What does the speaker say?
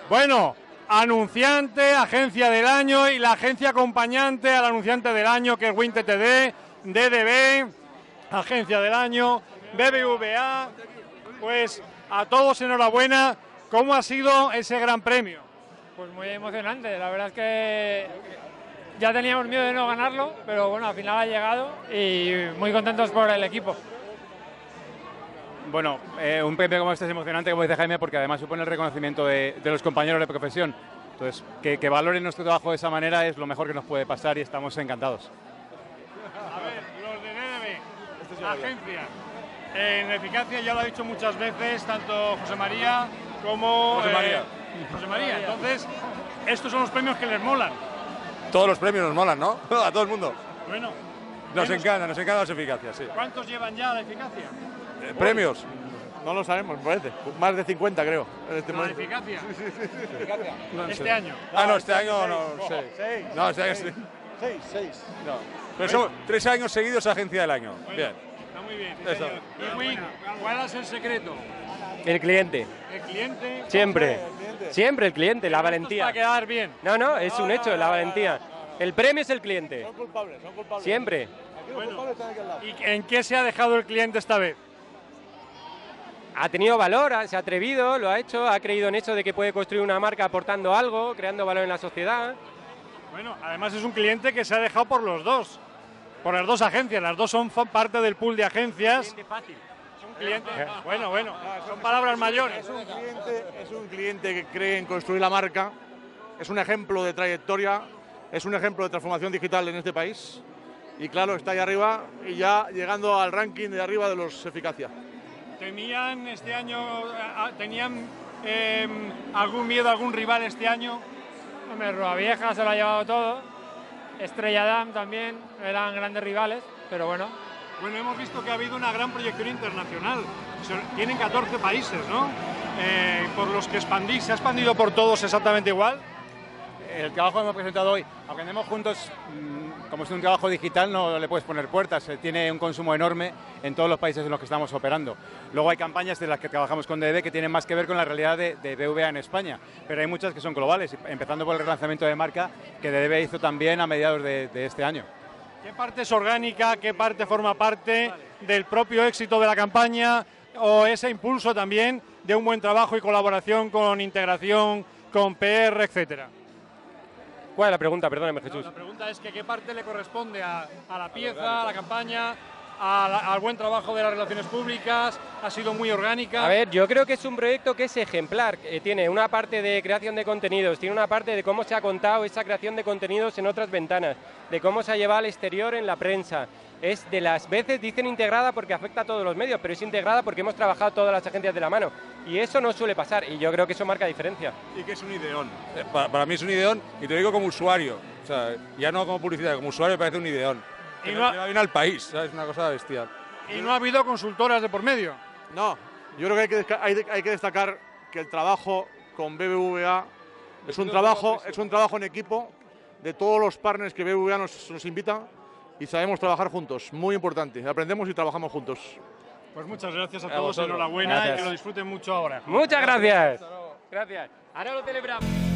Bueno, anunciante, agencia del año y la agencia acompañante al anunciante del año, que es WinTTD, DDB, agencia del año, BBVA. Pues a todos enhorabuena. ¿Cómo ha sido ese gran premio? Pues muy emocionante, la verdad es que ya teníamos miedo de no ganarlo, pero bueno, al final ha llegado y muy contentos por el equipo. Bueno, un premio como este es emocionante, como dice Jaime, porque además supone el reconocimiento de los compañeros de profesión. Entonces, que valoren nuestro trabajo de esa manera es lo mejor que nos puede pasar y estamos encantados. A ver, los de DDB, agencia. En eficacia ya lo ha dicho muchas veces, tanto José María como... José María. José María, entonces, estos son los premios que les molan. Todos los premios nos molan, ¿no? A todo el mundo. Bueno. Nos encantan las eficacias, sí. ¿Cuántos llevan ya la eficacia? ¿Premios? No lo sabemos, me parece. Más de 50, creo. En este ¿La momento. eficacia? No Este sé. año. Ah, no, este año no sé. Seis. No, este año sí. Seis. No. Pero son 3 años seguidos agencia del año. Bueno, Bien. está muy bien. Eso. Y Win, ¿cuál es el secreto? El cliente, ¿El cliente? siempre, siempre el cliente, la valentía. Para quedar bien. No, es un hecho, la valentía. El premio es el cliente, Son culpables. siempre. Aquí los Bueno. culpables están aquí al lado. ¿Y en qué se ha dejado el cliente esta vez? Ha tenido valor, se ha atrevido, lo ha hecho, ha creído en eso de que puede construir una marca aportando algo, creando valor en la sociedad. Bueno, además es un cliente que se ha dejado por los dos. Por las dos agencias. Las dos son parte del pool de agencias. Fácil. Cliente. Bueno, son palabras mayores. Es un cliente que cree en construir la marca. Es un ejemplo de trayectoria. Es un ejemplo de transformación digital en este país. Y claro, está ahí arriba y ya llegando al ranking de arriba de los eficacia. ¿Temían este año, tenían algún miedo, algún rival este año? Hombre, Ruavieja se lo ha llevado todo, Estrella Damm también, eran grandes rivales, pero bueno. Bueno, hemos visto que ha habido una gran proyección internacional. Tienen 14 países, ¿no? Por los que expandís. ¿Se ha expandido por todos exactamente igual? El trabajo que hemos presentado hoy, aprendemos juntos, como es un trabajo digital, no le puedes poner puertas, tiene un consumo enorme en todos los países en los que estamos operando. Luego hay campañas de las que trabajamos con DDB que tienen más que ver con la realidad de BVA en España, pero hay muchas que son globales, empezando por el relanzamiento de marca que DDB hizo también a mediados de este año. ¿Qué parte es orgánica, qué parte forma parte del propio éxito de la campaña o ese impulso también de un buen trabajo y colaboración con integración, con PR, etcétera? ¿Cuál es la pregunta? Perdóname, Jesús. La pregunta es que qué parte le corresponde a la pieza, a la campaña, al buen trabajo de las relaciones públicas. Ha sido muy orgánica. A ver, yo creo que es un proyecto que es ejemplar. Tiene una parte de creación de contenidos, tiene una parte de cómo se ha contado esa creación de contenidos en otras ventanas, de cómo se ha llevado al exterior en la prensa. Es de las veces, dicen integrada porque afecta a todos los medios, pero es integrada porque hemos trabajado todas las agencias de la mano. Y eso no suele pasar, y yo creo que eso marca diferencia. Y que es un ideón. Para mí es un ideón, y te lo digo como usuario. O sea, ya no como publicidad, como usuario me parece un ideón. Y Que no ha- nos lleva bien al país, ¿sabes? Es una cosa bestial. Y no ha habido consultoras de por medio. No, yo creo que hay que destacar que el trabajo con BBVA es un trabajo en equipo de todos los partners que BBVA nos invita y sabemos trabajar juntos, muy importante. Aprendemos y trabajamos juntos. Pues muchas gracias a A todos, vosotros. enhorabuena Gracias. y que lo disfruten mucho ahora. Muchas gracias. Gracias. Ahora lo celebramos.